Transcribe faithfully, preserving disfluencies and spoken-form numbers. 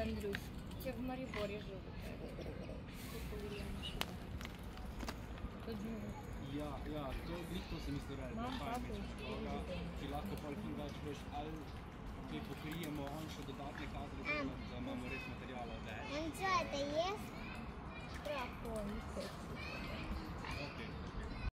Andrus, če v Mariborju že to pogledamo še da. Ja, ja, to glih to sem mislil reči. Imam tako, ki lahko pol ful več veš, ali kaj pokrijemo, on še dodatne kadre, da imamo res materijala več. Он что, это есть? Страховник. Okay.